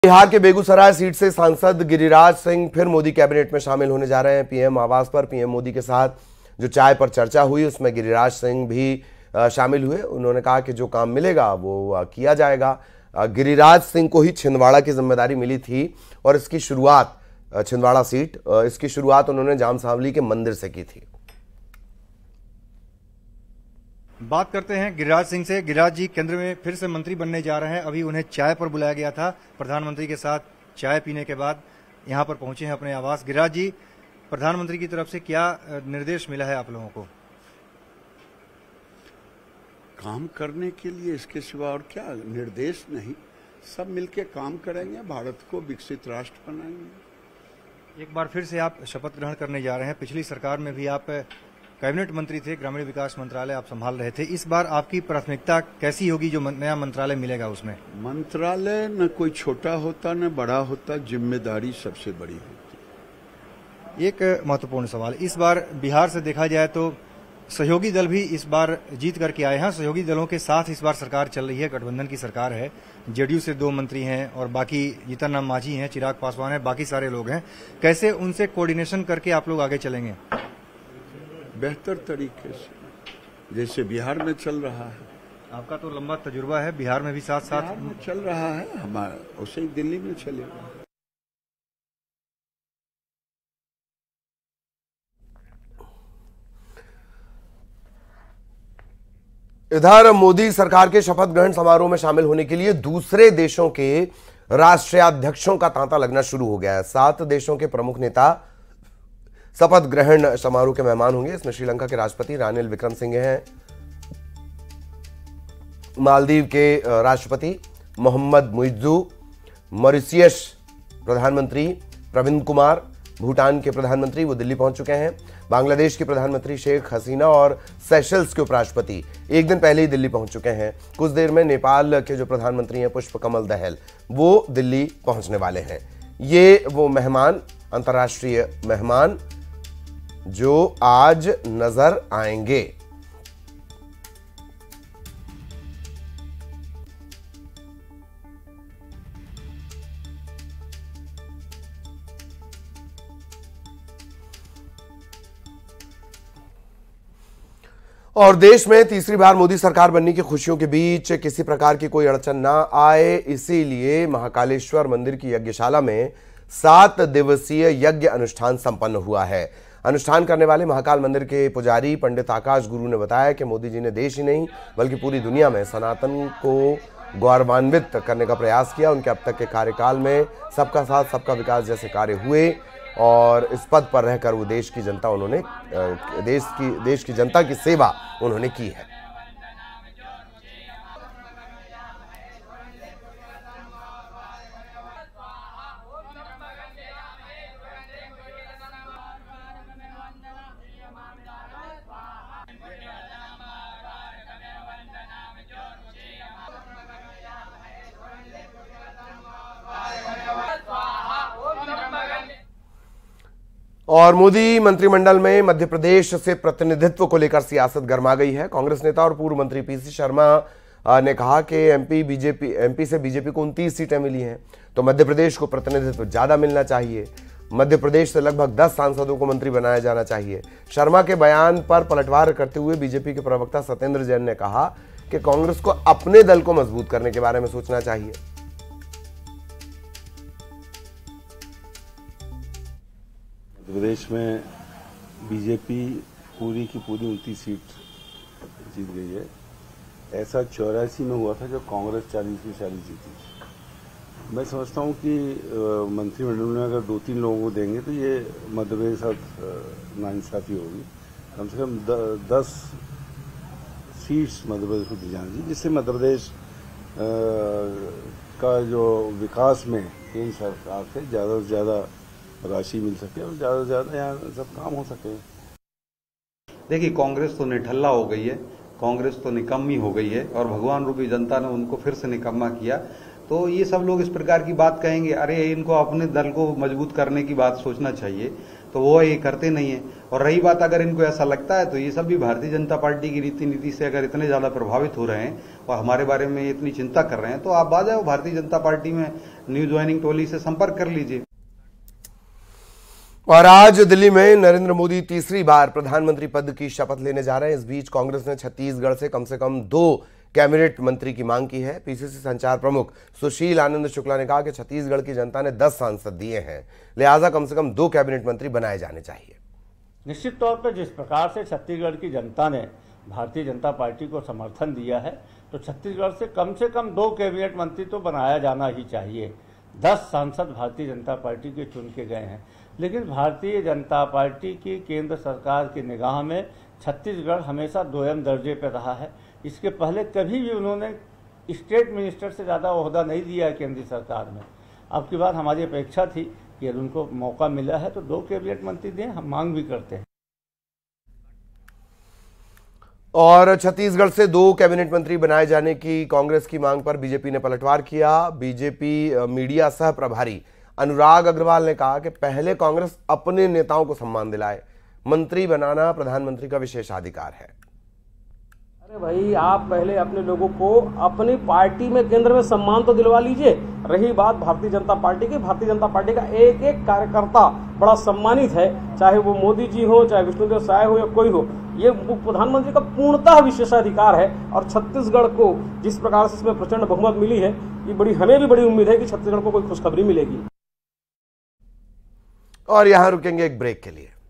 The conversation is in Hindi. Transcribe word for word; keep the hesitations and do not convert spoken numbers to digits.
बिहार के बेगूसराय सीट से सांसद गिरिराज सिंह फिर मोदी कैबिनेट में शामिल होने जा रहे हैं। पीएम आवास पर पीएम मोदी के साथ जो चाय पर चर्चा हुई उसमें गिरिराज सिंह भी शामिल हुए। उन्होंने कहा कि जो काम मिलेगा वो किया जाएगा। गिरिराज सिंह को ही छिंदवाड़ा की जिम्मेदारी मिली थी और इसकी शुरुआत, छिंदवाड़ा सीट, इसकी शुरुआत उन्होंने जामसावली के मंदिर से की थी। बात करते हैं गिरिराज सिंह से। गिरिराज जी केंद्र में फिर से मंत्री बनने जा रहे हैं। अभी उन्हें चाय पर बुलाया गया था। प्रधानमंत्री के साथ चाय पीने के बाद यहां पर पहुंचे हैं अपने आवास। गिरिराज जी, प्रधानमंत्री की तरफ से क्या निर्देश मिला है आप लोगों को? काम करने के लिए, इसके सिवा और क्या निर्देश नहीं, सब मिलके काम करेंगे, भारत को विकसित राष्ट्र बनाएंगे। एक बार फिर से आप शपथ ग्रहण करने जा रहे हैं। पिछली सरकार में भी आप कैबिनेट मंत्री थे, ग्रामीण विकास मंत्रालय आप संभाल रहे थे। इस बार आपकी प्राथमिकता कैसी होगी जो नया मंत्रालय मिलेगा उसमें? मंत्रालय न कोई छोटा होता न बड़ा होता, जिम्मेदारी सबसे बड़ी होती। एक महत्वपूर्ण सवाल, इस बार बिहार से देखा जाए तो सहयोगी दल भी इस बार जीत करके आए हैं। सहयोगी दलों के साथ इस बार सरकार चल रही है, गठबंधन की सरकार है। जेडीयू से दो मंत्री हैं और बाकी जीतन राम मांझी हैं, चिराग पासवान है, बाकी सारे लोग हैं। कैसे उनसे कोऑर्डिनेशन करके आप लोग आगे चलेंगे? बेहतर तरीके से, जैसे बिहार में चल रहा है। आपका तो लंबा तजुर्बा है, बिहार में भी साथ साथ में चल रहा है हमारा, उसे दिल्ली में चलेगा। इधर मोदी सरकार के शपथ ग्रहण समारोह में शामिल होने के लिए दूसरे देशों के राष्ट्राध्यक्षों का तांता लगना शुरू हो गया है। सात देशों के प्रमुख नेता शपथ ग्रहण समारोह के मेहमान होंगे। इसमें श्रीलंका के राष्ट्रपति रानिल विक्रमसिंघे हैं, मालदीव के राष्ट्रपति मोहम्मद मुइज्जू, मॉरिशियस प्रधानमंत्री प्रविंद कुमार, भूटान के प्रधानमंत्री वो दिल्ली पहुंच चुके हैं, बांग्लादेश की प्रधानमंत्री शेख हसीना और सेशल्स के उपराष्ट्रपति एक दिन पहले ही दिल्ली पहुंच चुके हैं। कुछ देर में नेपाल के जो प्रधानमंत्री हैं पुष्प कमल दहल, वो दिल्ली पहुंचने वाले हैं। ये वो मेहमान, अंतर्राष्ट्रीय मेहमान जो आज नजर आएंगे। और देश में तीसरी बार मोदी सरकार बनने की खुशियों के बीच किसी प्रकार की कोई अड़चन ना आए, इसीलिए महाकालेश्वर मंदिर की यज्ञशाला में सात दिवसीय यज्ञ अनुष्ठान संपन्न हुआ है। अनुष्ठान करने वाले महाकाल मंदिर के पुजारी पंडित आकाश गुरु ने बताया कि मोदी जी ने देश ही नहीं बल्कि पूरी दुनिया में सनातन को गौरवान्वित करने का प्रयास किया। उनके अब तक के कार्यकाल में सबका साथ सबका विकास जैसे कार्य हुए और इस पद पर रहकर वो देश की जनता उन्होंने देश की देश की जनता की सेवा उन्होंने की है। और मोदी मंत्रिमंडल में मध्य प्रदेश से प्रतिनिधित्व को लेकर सियासत गर्मा गई है। कांग्रेस नेता और पूर्व मंत्री पीसी शर्मा ने कहा कि एमपी बीजेपी एमपी से बीजेपी को उनतीस सीटें मिली हैं तो मध्य प्रदेश को प्रतिनिधित्व ज्यादा मिलना चाहिए। मध्य प्रदेश से लगभग दस सांसदों को मंत्री बनाया जाना चाहिए। शर्मा के बयान पर पलटवार करते हुए बीजेपी के प्रवक्ता सत्येंद्र जैन ने कहा कि कांग्रेस को अपने दल को मजबूत करने के बारे में सोचना चाहिए। मध्य प्रदेश में बीजेपी पूरी की पूरी उनतीस सीट जीत गई है। ऐसा चौरासी में हुआ था जब कांग्रेस चालीस में चालीस जीती। मैं समझता हूँ कि मंत्रिमंडल में अगर दो तीन लोगों को देंगे तो ये मध्य प्रदेश के साथ नाइंसाफी होगी। कम से कम द, दस सीट्स मध्य प्रदेश को दी जानी चाहिए, जिससे मध्य प्रदेश का जो विकास में केंद्र सरकार से ज़्यादा से ज़्यादा राशि मिल सके और ज्यादा से ज्यादा यहाँ सब काम हो सके। देखिए, कांग्रेस तो निठल्ला हो गई है, कांग्रेस तो निकम्मी हो गई है और भगवान रूपी जनता ने उनको फिर से निकम्मा किया। तो ये सब लोग इस प्रकार की बात कहेंगे, अरे इनको अपने दल को मजबूत करने की बात सोचना चाहिए। तो वो ये करते नहीं है। और रही बात, अगर इनको ऐसा लगता है तो ये सब भी भारतीय जनता पार्टी की रीति नीति से अगर इतने ज्यादा प्रभावित हो रहे हैं और हमारे बारे में इतनी चिंता कर रहे हैं, तो आप आ जाओ भारतीय जनता पार्टी में, न्यू ज्वाइनिंग टोली से संपर्क कर लीजिए। और आज दिल्ली में नरेंद्र मोदी तीसरी बार प्रधानमंत्री पद की शपथ लेने जा रहे हैं। इस बीच कांग्रेस ने छत्तीसगढ़ से कम से कम दो कैबिनेट मंत्री की मांग की है। पीसीसी संचार प्रमुख सुशील आनंद शुक्ला ने कहा कि छत्तीसगढ़ की जनता ने दस सांसद दिए हैं, लिहाजा कम से कम दो कैबिनेट मंत्री बनाए जाने चाहिए। निश्चित तौर पर जिस प्रकार से छत्तीसगढ़ की जनता ने भारतीय जनता पार्टी को समर्थन दिया है, तो छत्तीसगढ़ से कम से कम दो कैबिनेट मंत्री तो बनाया जाना ही चाहिए। दस सांसद भारतीय जनता पार्टी के चुन के गए हैं, लेकिन भारतीय जनता पार्टी की केंद्र सरकार की निगाह में छत्तीसगढ़ हमेशा दोयम दर्जे पर रहा है। इसके पहले कभी भी उन्होंने स्टेट मिनिस्टर से ज़्यादा ओहदा नहीं दिया है केंद्रीय सरकार में। अब की बार हमारी अपेक्षा थी कि यदि उनको मौका मिला है तो दो कैबिनेट मंत्री दें, हम मांग भी करते हैं। और छत्तीसगढ़ से दो कैबिनेट मंत्री बनाए जाने की कांग्रेस की मांग पर बीजेपी ने पलटवार किया। बीजेपी मीडिया सह प्रभारी अनुराग अग्रवाल ने कहा कि पहले कांग्रेस अपने नेताओं को सम्मान दिलाए, मंत्री बनाना प्रधानमंत्री का विशेषाधिकार है। अरे भाई, आप पहले अपने लोगों को अपनी पार्टी में केंद्र में सम्मान तो दिलवा लीजिए। रही बात भारतीय जनता पार्टी की, भारतीय जनता पार्टी का एक एक कार्यकर्ता बड़ा सम्मानित है, चाहे वो मोदी जी हो, चाहे विष्णुदेव साय हो या कोई हो। ये प्रधानमंत्री का पूर्णतः विशेषाधिकार है। और छत्तीसगढ़ को जिस प्रकार से इसमें प्रचंड बहुमत मिली है, ये बड़ी हमें भी बड़ी उम्मीद है कि छत्तीसगढ़ को कोई खुशखबरी मिलेगी। और यहां रुकेंगे एक ब्रेक के लिए।